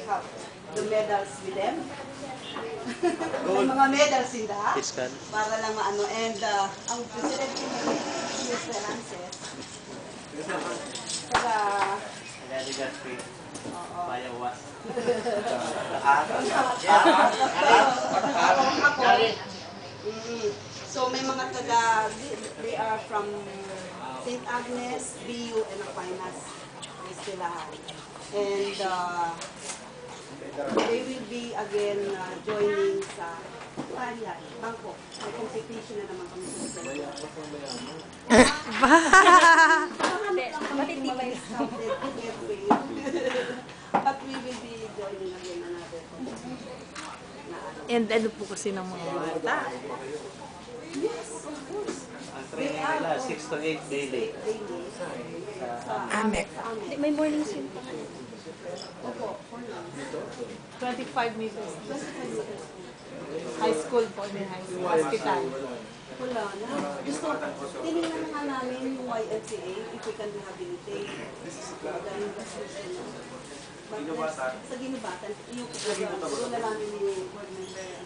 have the medals with them. May mga medals sila. Para lang maano. And ang president ko ng Mr. Frances. Kaya... Bayawas. So may mga taga, they are from St. Agnes, BU, and Aquinas. Sila. And they will be again joining sa Bangkok. May competition na naman kami sa But we will be joining again another competition. And ano po kasi ng mga bata? Yes, of course. Ang training nila, 6 to 8 daily. Amek. May morning swim pa. Opo. 25 meters. High school po, may high school. Hospital. Wala na. Gusto, tinignan nga namin yung YLCA if we can rehabilitate. Dahil sa ginubatan, yung wala namin yung board member.